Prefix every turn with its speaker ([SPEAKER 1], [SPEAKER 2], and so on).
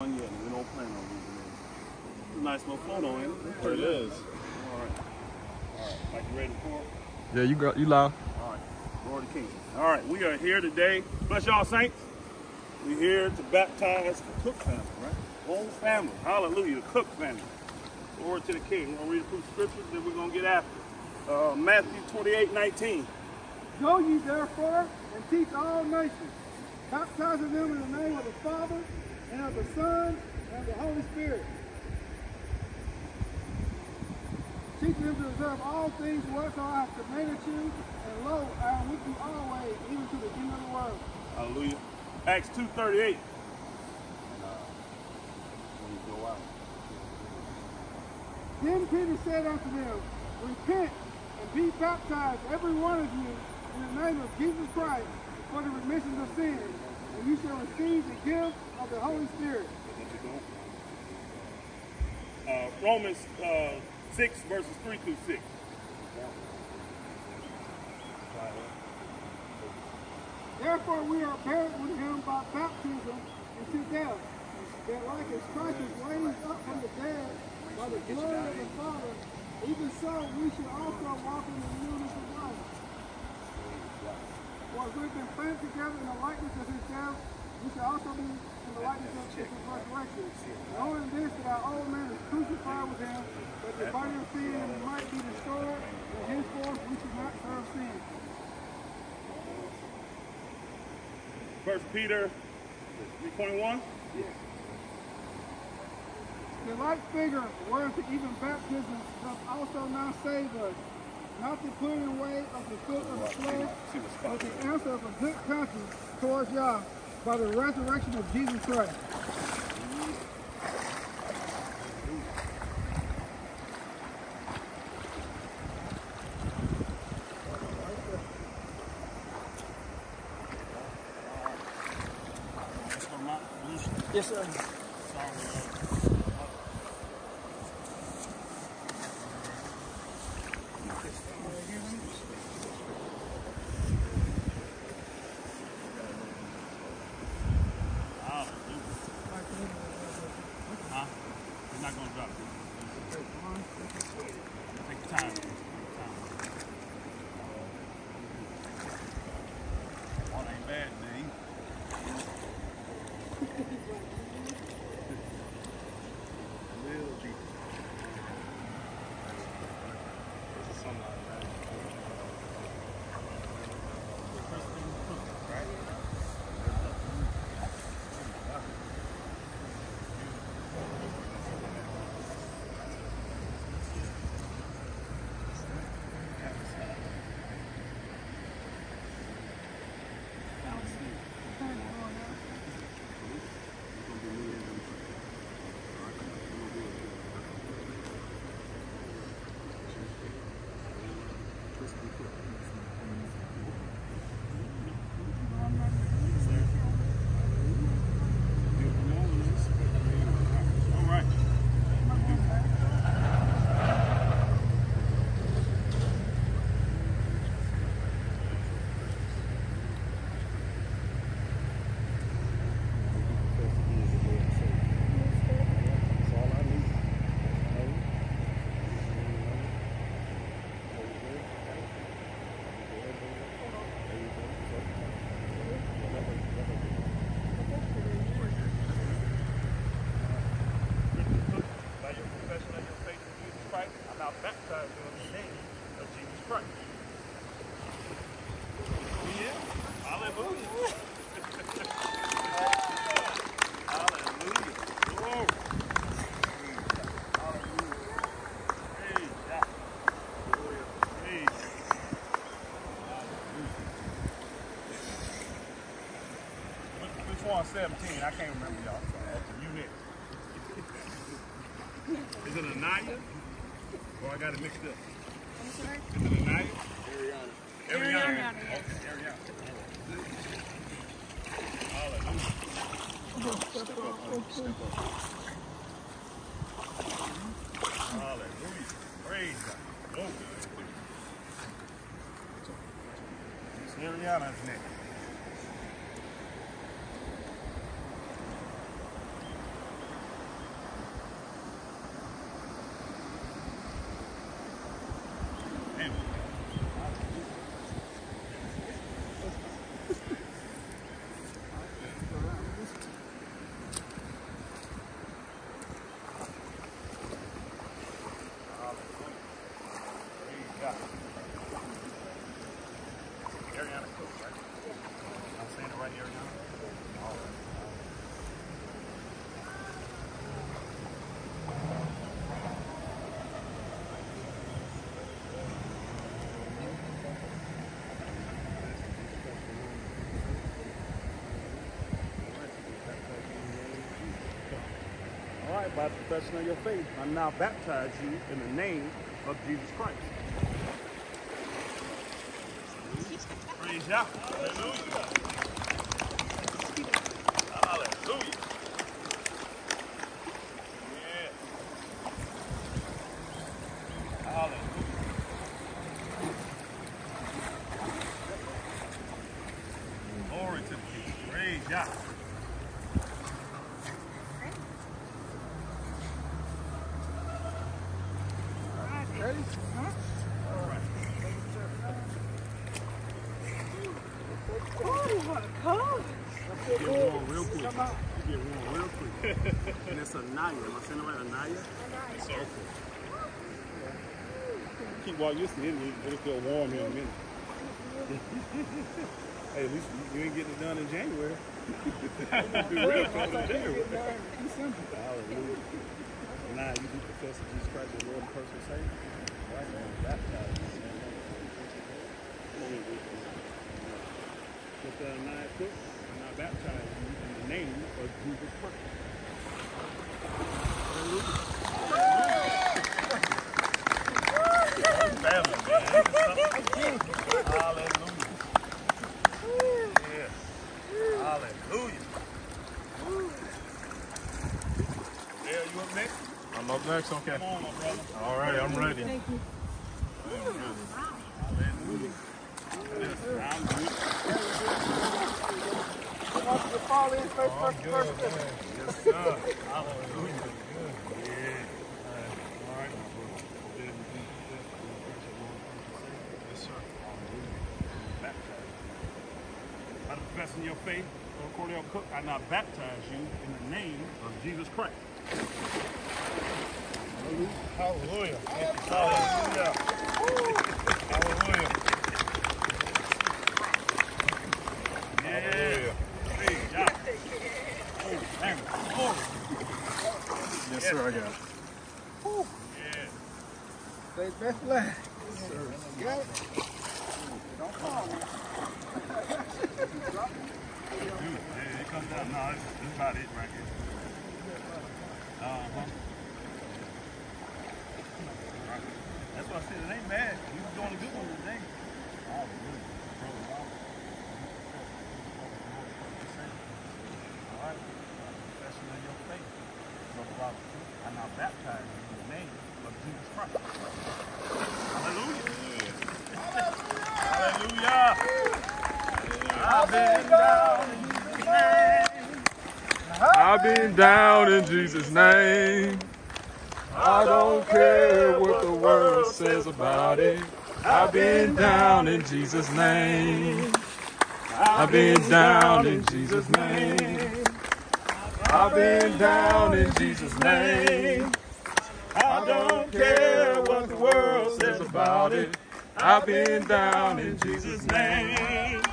[SPEAKER 1] one yet, and we don't plan on using it. It's a nice little photo, ain't it?
[SPEAKER 2] There it is.
[SPEAKER 1] All right. Like you ready for it?
[SPEAKER 2] Yeah, you loud.
[SPEAKER 1] All right. Lord the King. All right, we are here today. Bless y'all, saints. We're here to baptize the Cooke family, right? Whole family. Hallelujah, the Cooke family. Glory to the King. We're going to read a few scriptures that we're going to get after. Matthew 28:19.
[SPEAKER 3] Go ye therefore and teach all nations, baptizing them in the name of the Father, and of the Son, and of the Holy Spirit. Teaching them to observe all things whatsoever I have commanded you, and lo, I am with you always, even to the end of the world.
[SPEAKER 1] Hallelujah. Acts 2:38.
[SPEAKER 3] Then Peter said unto them, repent and be baptized, every one of you, in the name of Jesus Christ, for the remission of sins, and you shall receive the gift of the Holy Spirit.
[SPEAKER 1] Romans 6 verses 3 through 6.
[SPEAKER 3] Therefore we are buried with him by baptism into death, that like as Christ was raised up from the dead by the glory of the Father, even so we should also walk in the newness of life. For as we've been planted together in the likeness of his death, we shall also be in the likeness of his resurrection. Knowing this, that our old man is crucified with him, that the body of sin might be destroyed, and henceforth we should not serve sin.
[SPEAKER 1] 1 Peter 3:21.
[SPEAKER 3] Yes. The like figure, whereas even baptism doth also now save us, not the putting away of the filth of the flesh, but the answer of a good conscience towards Yah by the resurrection of Jesus Christ.
[SPEAKER 1] Yes, sir. You're not going to drop it. Take your time. Water ain't bad today. Baptized in the name of Jesus Christ. Yeah, hallelujah. Hallelujah. Glory. Hallelujah. Praise God. Praise God. Which one? 17? I can't remember, y'all. So you next. Is it Anaya? Or I got it mixed up?
[SPEAKER 4] I'm sorry?
[SPEAKER 1] Is it Anaya? Ariana.
[SPEAKER 4] Ariana, yes.
[SPEAKER 1] Okay, Ariana. Hallelujah. Step up. Hallelujah. Praise God. Oh, Miss Ariana's next. right, by the profession of your faith, I now baptize you in the name of Jesus Christ. Praise Yah. Hallelujah. Hallelujah. Yeah. Hallelujah. Glory to the King. Praise Yah.
[SPEAKER 3] Ready? Huh?
[SPEAKER 1] All right.
[SPEAKER 4] Oh, what a cold.
[SPEAKER 1] Get warm real quick. Get warm real quick. And it's Anaya. Am I saying it right? Anaya? Yes, sir. Keep walking. You'll see it. It'll feel warm here in a minute. Hey, at least you ain't getting it done in January. It'll be real cold in January. Hallelujah. Now you do confess that Jesus Christ is Lord and personal Savior. Right now, baptized. With Anaya Cooke, and I baptize you in the name of Jesus Christ. Hallelujah. Family, man. Hallelujah. Yes. Hallelujah. Yeah, you up next?
[SPEAKER 2] I'm up next, okay.
[SPEAKER 1] Come on, my brother.
[SPEAKER 2] All right, I'm ready.
[SPEAKER 4] Thank you.
[SPEAKER 1] Hallelujah. Yes, I'm good.
[SPEAKER 3] I want you to fall in first.
[SPEAKER 1] Yes, sir. Hallelujah. Yeah. All right. Yes, sir. Hallelujah. Baptized. By the professing your faith, Lord Cordell Cooke, I now baptize you in the name of Jesus Christ.
[SPEAKER 2] Hallelujah.
[SPEAKER 1] Hallelujah.
[SPEAKER 2] Hallelujah.
[SPEAKER 1] Yeah. Praise God. Oh, man. Glory.
[SPEAKER 2] Yes, sir, I got it.
[SPEAKER 1] Yeah.
[SPEAKER 3] Say best last. You got it? Don't fall, man.
[SPEAKER 1] Yeah, it comes down. No, it's about it right here. Uh-huh. That's why I said it ain't bad. You was doing a good one today. Hallelujah. All right. Confession of your faith. Brother Robert, I now baptize you in the name of Jesus Christ. Hallelujah. Hallelujah. I've been down in Jesus' name.
[SPEAKER 2] I don't care what the world says about it. I've been down in Jesus' name. I've been down in Jesus' name. I've been down in Jesus' name. I don't care what the world says about it. I've been down in Jesus' name.